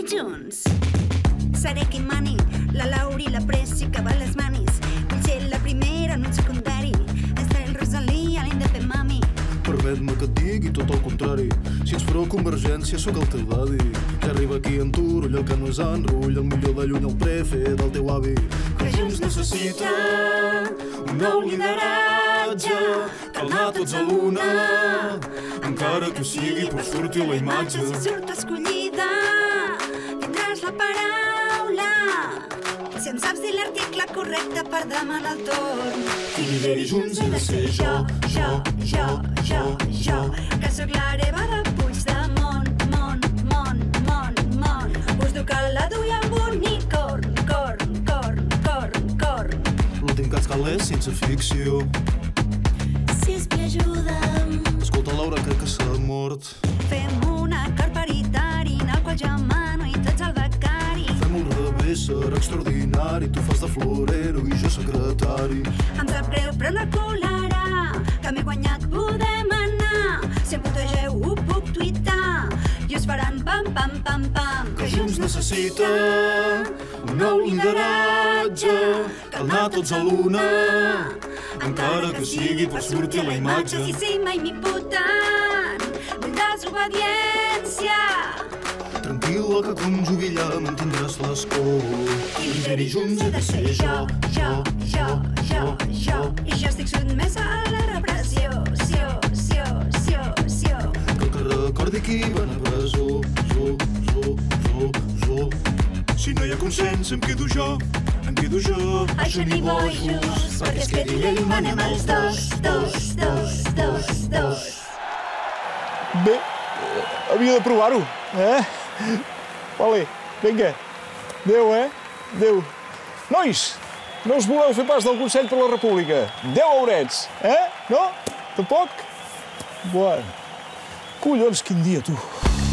junts. Seré qui mani, la Laura i la Pressi que va a les manis. Vull ser la primera en un secundari. Estel Rosalia, l'Indepe Mami. Permet-me que et digui tot el contrari. Si ens fareu convergència, sóc el teu daddy. Ja arriba aquí en Turull, el que no és enrull, el millor de lluny, el prefe del teu avi. Que junts necessita un nou lideratge, calmar tots a l'una, encara que sigui per sortir la imatge. Si surt escollida, tindràs la paraula. Si em saps dir l'article correcte per demanar el torn. Qui lideri junts he de ser jo. Que sóc l'hereva de Puigdemont, mont. Us diu que la duia amb unicorn, corn. L'últim cas cal és ciència ficció. Si és que ajuda'm. Escolta, Laura, crec que s'ha mort. Fem un acord paritari en el qual jo mano i tots el becari. Fem un revés, serà extraordinari. Tu fas de florero i jo secretari. Em sap greu, però no colarà, que m'he guanyat, podem anar. Si em votegeu ho puc tuitar i us faran pam. Que junts necessita un nou lideratge, calmar tots a l'una, encara que sigui per sortir a la imatge. Si mai m'imputen, vull desobediència. Tranquil·la que com Jubillà mantindràs l'escó. Qui lideri junts he de ser jo. I jo estic sotmesa a la repressió. Que recordi qui va a presó. Si no hi ha consens em quedo jo. Això ni bojos, perquè es quedi ell, manem els dos. Bé, havia de provar-ho, Vale, vinga. Adéu. Nois, no us voleu fer pas del Consell per la República? 10 eurets, No? Tampoc? Bueno. Collons, quin dia, tu.